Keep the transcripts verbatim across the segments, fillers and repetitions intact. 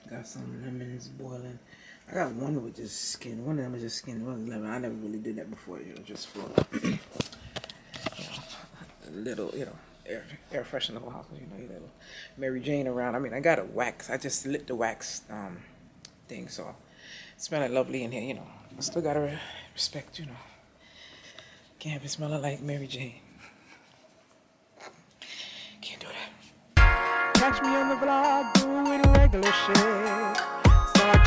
Got some lemons boiling. I got one with just skin. One of them is just skin. One is lemon. I never really did that before, you know, just for you know, a little, you know, air air freshen the whole house. You know, you little Mary Jane around. I mean, I got a wax. I just lit the wax um thing, so it's smelling lovely in here. You know, I still gotta respect. You know, can't be smelling like Mary Jane. Can't do that. Catch me on the vlog doing regular shit, so I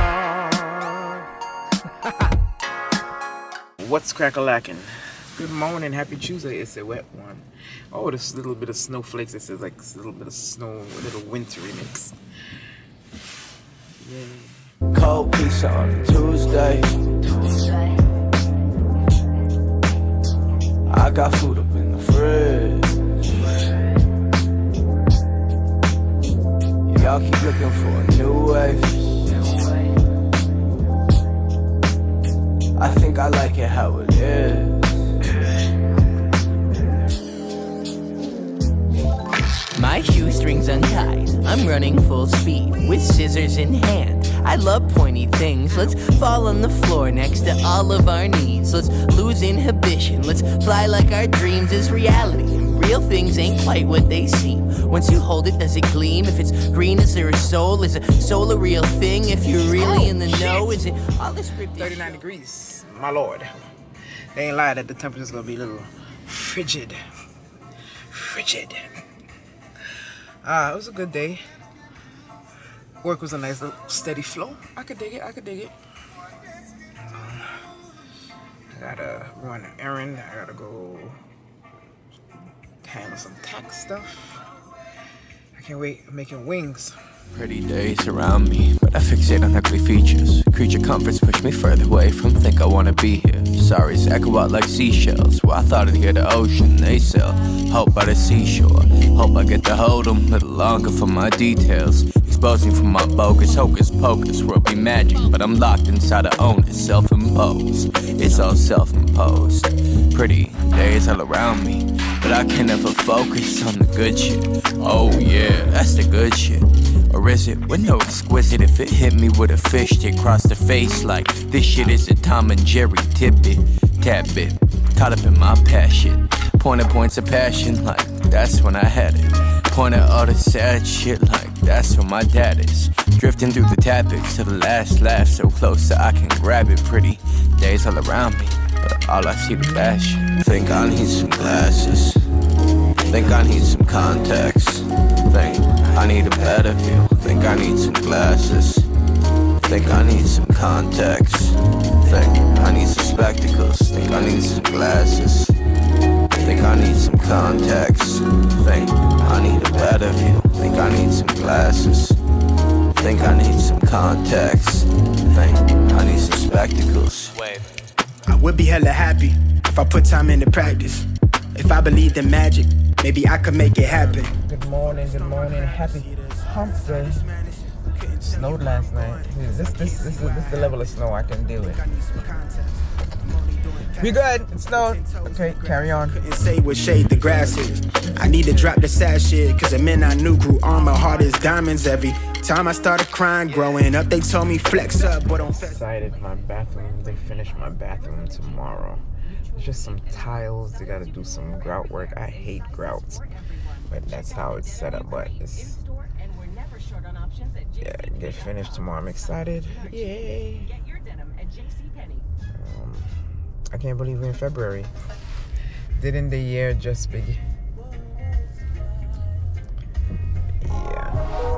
can't vlog. What's crack-a-lackin'? Good morning, happy Tuesday. It's a wet one. Oh, this little bit of snowflakes. This is like a little bit of snow, a little wintry mix. Yay. Cold pizza on a Tuesday. I got food up in the fridge. Y'all keep looking for a new wave. I think I like it how it is. My shoestrings untied, I'm running full speed with scissors in hand. I love pointy things. Let's fall on the floor next to all of our needs. Let's lose inhibition. Let's fly like our dreams is reality. Real things ain't quite what they seem. Once you hold it, does it gleam? If it's green, is there a soul? Is a soul a real thing? If you're really oh, in the shit. know, is it all the script? thirty-nine degrees, my lord. They ain't lied that the temperature's gonna be a little frigid. Frigid. Ah, uh, it was a good day. Work was a nice little steady flow. I could dig it, I could dig it. Um, I gotta run an errand. I gotta go handle some tax stuff. I can't wait. I'm making wings. Pretty days around me, but I fixate on ugly features. Creature comforts push me further away from think I wanna be here. Sorry's echo out like seashells. Well, I thought I'd hear the ocean, they sail. Hope by the seashore. Hope I get to hold them a little longer for my details. Exposing from my bogus hocus pocus. World be magic, but I'm locked inside a own it. Self-imposed, it's all self-imposed. Pretty days all around me, but I can never focus on the good shit. Oh yeah, that's the good shit. Or is it? Well, no exquisite if it hit me with a fish stick across the face like this shit is a Tom and Jerry tidbit, tad bit, caught up in my passion. Pointed points of passion like that's when I had it. Pointed all the sad shit like that's where my dad is. Drifting through the topics to the last laugh so close that I can grab it. Pretty days all around me, but all I see the bad shit. Think I need some glasses. Think I need some contacts. Think I need a better view. Think I need some glasses. Think I need some contacts. Think I need some spectacles. Think I need some glasses. Think I need some contacts. Think I need a better view. Think I need some glasses. Think I need some contacts. Think I need some spectacles. I would be hella happy if I put time into practice. If I believed in magic, maybe I could make it happen. Good morning, good morning, happy hump day. It snowed last night. This, this, this, this, this is the level of snow I can deal with. We good, it snowed. Okay, carry on. Couldn't say what shade the grass is. I need to drop the sad shit, cause the men I knew grew armor hard as diamonds. Every time I started crying, growing up, they told me flex up, but don't flex. Decided my bathroom, they finish my bathroom tomorrow. It's just some tiles, they gotta do some grout work. I hate grouts, but that's how it's set up. But it's, yeah, get finished tomorrow. I'm excited. Yay! Um, I can't believe we're in February. Didn't the year just begin? Yeah.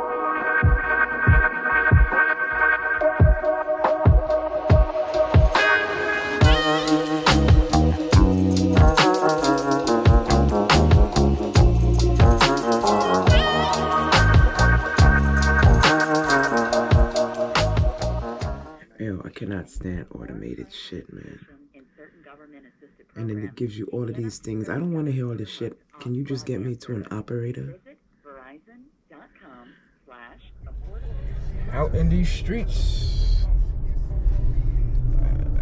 I cannot stand automated shit, man. And then it gives you all of these things. I don't want to hear all this shit. Can you just get me to an operator? Out in these streets. Uh,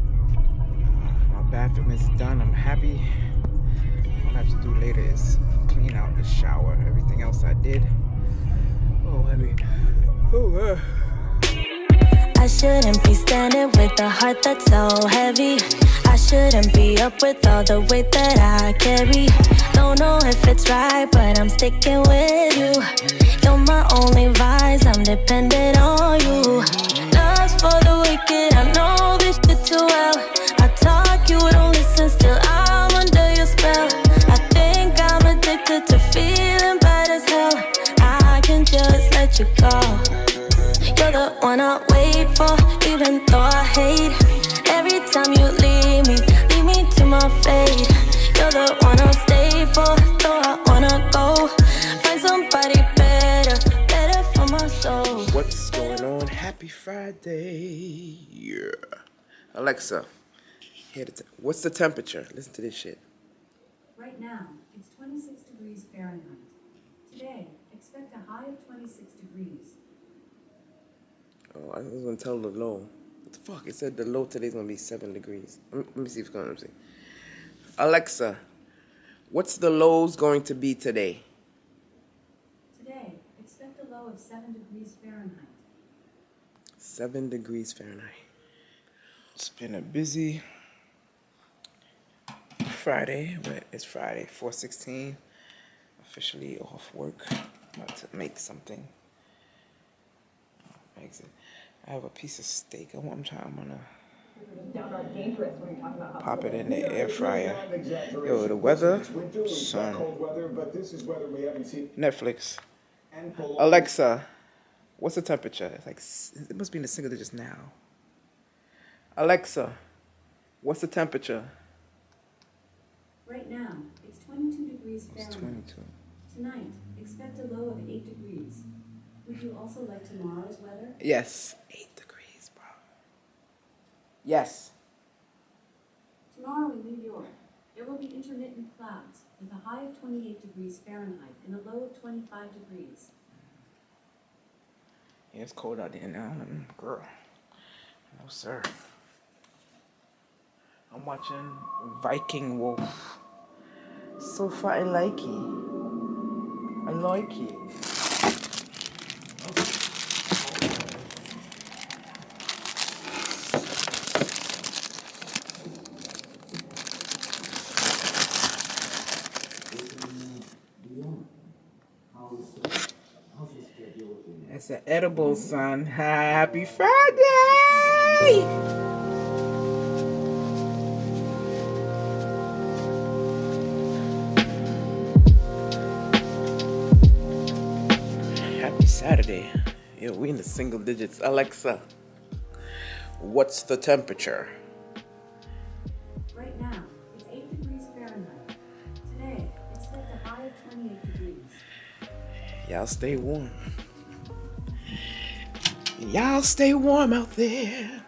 my bathroom is done. I'm happy. All I have to do later is clean out the shower. Everything else I did. Oh, heavy. Oh, uh. I shouldn't be standing with a heart that's so heavy. I shouldn't be up with all the weight that I carry. Don't know if it's right, but I'm sticking with you. You're my only vice, I'm dependent on you. Love's for the wicked, I know this shit too well. I talk, you don't listen, still I'm under your spell. I think I'm addicted to feeling bad as hell. I can just let you go. You're the one I wait for, even though I hate. Every time you leave me, leave me to my fate. You're the one I'll stay for, though I wanna go. Find somebody better, better for my soul. What's going on? Happy Friday. Yeah. Alexa, hear the what's the temperature? Listen to this shit. Right now, it's twenty-six degrees Fahrenheit. Today, expect a high of twenty-six degrees. Oh, I was gonna tell the low. What the fuck? It said the low today's gonna be seven degrees. Let me, let me see if it's gonna see. Alexa, what's the lows going to be today? Today, expect a low of seven degrees Fahrenheit. Seven degrees Fahrenheit. It's been a busy Friday, but it's Friday, four sixteen. Officially off work. About to make something. Exit. I have a piece of steak. I want. I'm trying. I'm gonna pop it in the air fryer. Yo, the weather, son. Netflix. Alexa, what's the temperature? It's like it must be in the single digits now. Alexa, what's the temperature? Right now, it's twenty-two degrees Fahrenheit. It's twenty-two. Tonight, expect a low of eight degrees. Would you also like tomorrow's weather? Yes. Eight degrees, bro. Yes. Tomorrow in New York, there will be intermittent clouds with a high of twenty-eight degrees Fahrenheit and a low of twenty-five degrees. Yeah, it's cold out there now. Girl. No, sir. I'm watching Viking Wolf. So far, I like it. I like it. It's an edible, son. Happy Friday! Happy Saturday. Yo, we in the single digits. Alexa, what's the temperature? Right now, it's eight degrees Fahrenheit. Today, expect a high of twenty-eight degrees. Y'all stay warm. Y'all stay warm out there.